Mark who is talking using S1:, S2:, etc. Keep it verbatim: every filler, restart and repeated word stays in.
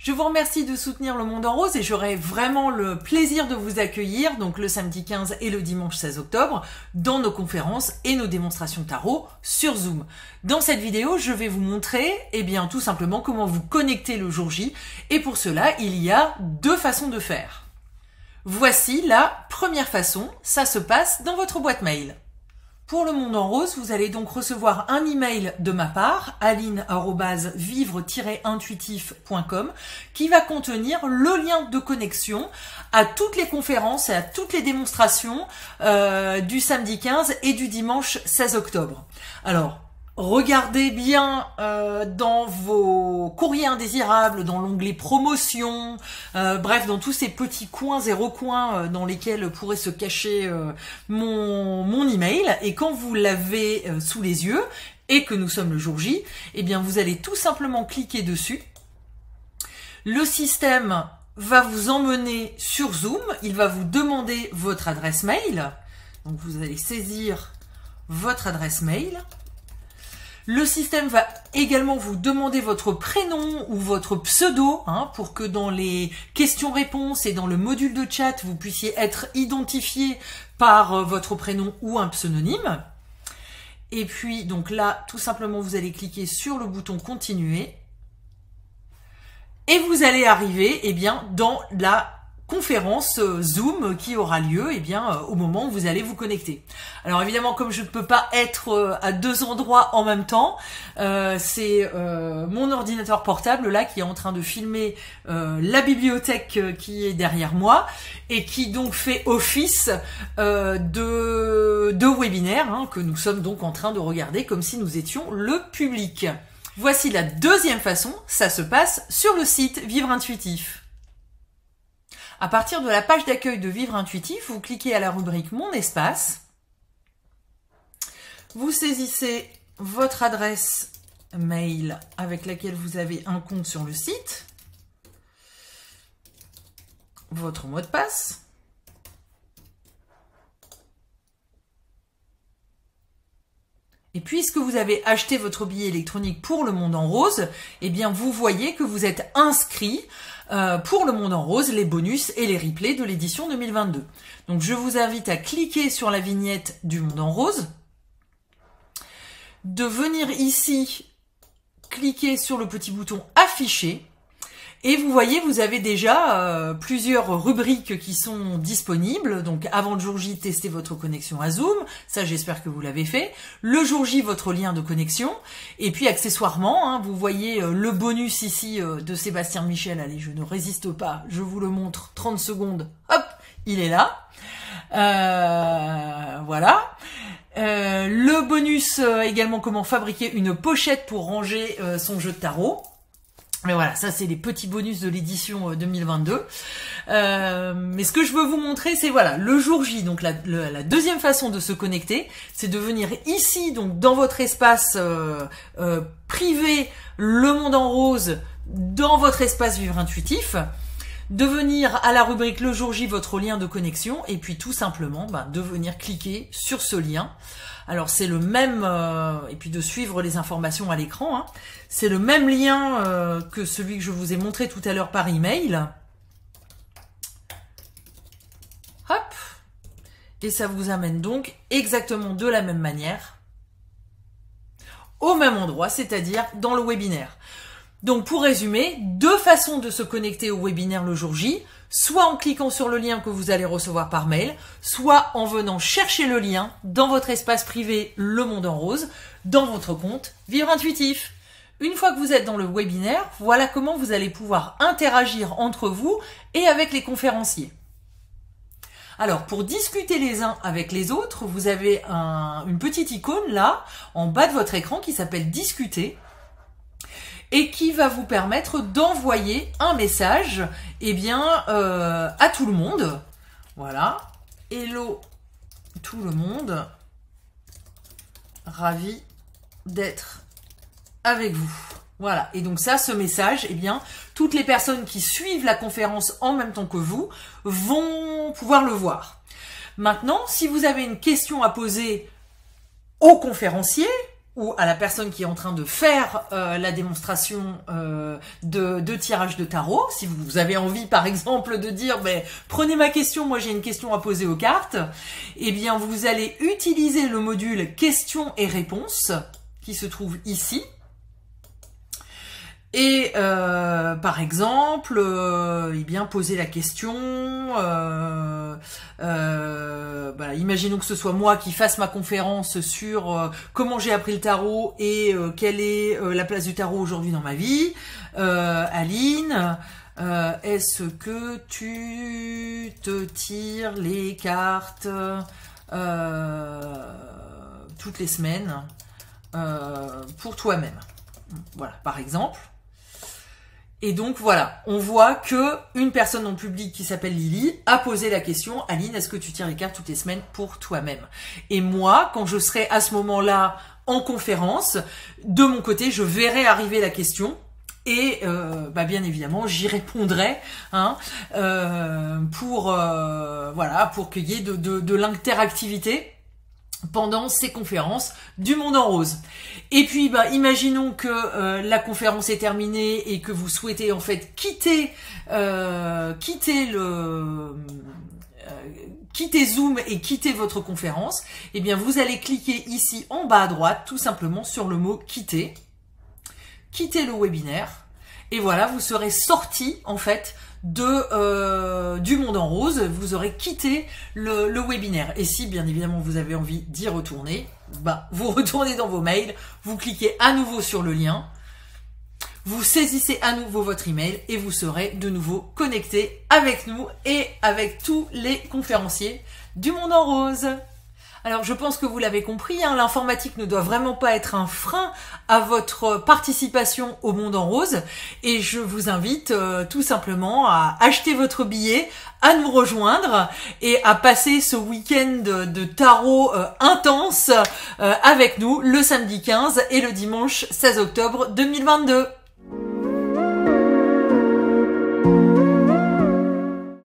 S1: Je vous remercie de soutenir Le Monde en Rose et j'aurai vraiment le plaisir de vous accueillir, donc le samedi quinze et le dimanche seize octobre, dans nos conférences et nos démonstrations tarot sur Zoom. Dans cette vidéo, je vais vous montrer, eh bien, tout simplement comment vous connecter le jour J, et pour cela, il y a deux façons de faire. Voici la première façon, ça se passe dans votre boîte mail. Pour Le Monde en Rose, vous allez donc recevoir un email de ma part, aline arobase vivre tiret intuitif point com, qui va contenir le lien de connexion à toutes les conférences et à toutes les démonstrations euh, du samedi quinze et du dimanche seize octobre. Alors, regardez bien euh, dans vos courriers indésirables, dans l'onglet promotion, euh, bref, dans tous ces petits coins et recoins euh, dans lesquels pourrait se cacher euh, mon, mon email. Et quand vous l'avez euh, sous les yeux et que nous sommes le jour J, eh bien vous allez tout simplement cliquer dessus. Le système va vous emmener sur Zoom. Il va vous demander votre adresse mail. Donc vous allez saisir votre adresse mail. Le système va également vous demander votre prénom ou votre pseudo, hein, pour que dans les questions-réponses et dans le module de chat, vous puissiez être identifié par euh, votre prénom ou un pseudonyme. Et puis, donc là, tout simplement, vous allez cliquer sur le bouton « Continuer » et vous allez arriver, eh bien, dans la conférence Zoom qui aura lieu eh bien, au moment où vous allez vous connecter. Alors évidemment, comme je ne peux pas être à deux endroits en même temps, euh, c'est euh, mon ordinateur portable là qui est en train de filmer euh, la bibliothèque qui est derrière moi et qui donc fait office euh, de, de webinaire hein, que nous sommes donc en train de regarder comme si nous étions le public. Voici la deuxième façon, ça se passe sur le site Vivre Intuitif. À partir de la page d'accueil de Vivre Intuitif, vous cliquez à la rubrique Mon espace. Vous saisissez votre adresse mail avec laquelle vous avez un compte sur le site. Votre mot de passe. Et puisque vous avez acheté votre billet électronique pour Le Monde en Rose, eh bien vous voyez que vous êtes inscrit euh, pour Le Monde en Rose, les bonus et les replays de l'édition deux mille vingt-deux. Donc je vous invite à cliquer sur la vignette du Monde en Rose, de venir ici, cliquer sur le petit bouton afficher. Et vous voyez, vous avez déjà euh, plusieurs rubriques qui sont disponibles. Donc, avant le jour J, testez votre connexion à Zoom. Ça, j'espère que vous l'avez fait. Le jour J, votre lien de connexion. Et puis, accessoirement, hein, vous voyez euh, le bonus ici euh, de Sébastien Michel. Allez, je ne résiste pas. Je vous le montre. trente secondes. Hop, il est là. Euh, voilà. Euh, le bonus euh, également, comment fabriquer une pochette pour ranger euh, son jeu de tarot. Mais voilà, ça c'est les petits bonus de l'édition deux mille vingt-deux. Euh, mais ce que je veux vous montrer, c'est voilà, le jour J, donc la, la, la deuxième façon de se connecter, c'est de venir ici, donc dans votre espace euh, euh, privé, Le Monde en Rose, dans votre espace Vivre Intuitif, de venir à la rubrique Le jour J, votre lien de connexion, et puis tout simplement bah, de venir cliquer sur ce lien. Alors c'est le même, euh, et puis de suivre les informations à l'écran, hein, c'est le même lien euh, que celui que je vous ai montré tout à l'heure par email. Hop, et ça vous amène donc exactement de la même manière au même endroit, c'est-à-dire dans le webinaire. Donc pour résumer, deux façons de se connecter au webinaire le jour J, soit en cliquant sur le lien que vous allez recevoir par mail, soit en venant chercher le lien dans votre espace privé Le Monde en Rose, dans votre compte Vivre Intuitif. Une fois que vous êtes dans le webinaire, voilà comment vous allez pouvoir interagir entre vous et avec les conférenciers. Alors, pour discuter les uns avec les autres, vous avez un, une petite icône là, en bas de votre écran qui s'appelle « Discuter ». Et qui va vous permettre d'envoyer un message eh bien, euh, à tout le monde. Voilà. Hello tout le monde. Ravi d'être avec vous. Voilà. Et donc ça, ce message, eh bien, toutes les personnes qui suivent la conférence en même temps que vous vont pouvoir le voir. Maintenant, si vous avez une question à poser au conférencier, ou à la personne qui est en train de faire euh, la démonstration euh, de, de tirage de tarot. Si vous avez envie, par exemple, de dire ben, « Prenez ma question, moi j'ai une question à poser aux cartes », eh bien vous allez utiliser le module « Questions et réponses » qui se trouve ici. Et euh, par exemple, euh, eh bien poser la question, euh, euh, voilà, imaginons que ce soit moi qui fasse ma conférence sur euh, comment j'ai appris le tarot et euh, quelle est euh, la place du tarot aujourd'hui dans ma vie. Euh, Aline, euh, est-ce que tu te tires les cartes euh, toutes les semaines euh, pour toi-même? Voilà, par exemple. Et donc voilà, on voit que une personne en public qui s'appelle Lily a posé la question « Aline, est-ce que tu tires les cartes toutes les semaines pour toi-même » Et moi, quand je serai à ce moment-là en conférence, de mon côté, je verrai arriver la question et euh, bah bien évidemment, j'y répondrai hein, euh, pour euh, voilà pour qu'il y ait de, de, de l'interactivité pendant ces conférences du Monde en Rose. Et puis, bah, imaginons que euh, la conférence est terminée et que vous souhaitez en fait quitter, euh, quitter le, euh, quitter Zoom et quitter votre conférence. Eh bien, vous allez cliquer ici en bas à droite, tout simplement sur le mot quitter, quitter le webinaire. Et voilà, vous serez sorti en fait de euh, du Monde en Rose, vous aurez quitté le, le webinaire. Et si bien évidemment vous avez envie d'y retourner, bah vous retournez dans vos mails, vous cliquez à nouveau sur le lien, vous saisissez à nouveau votre email et vous serez de nouveau connecté avec nous et avec tous les conférenciers du Monde en Rose. Alors je pense que vous l'avez compris, hein, l'informatique ne doit vraiment pas être un frein à votre participation au Monde en Rose et je vous invite euh, tout simplement à acheter votre billet, à nous rejoindre et à passer ce week-end de, de tarot euh, intense euh, avec nous le samedi quinze et le dimanche seize octobre deux mille vingt-deux.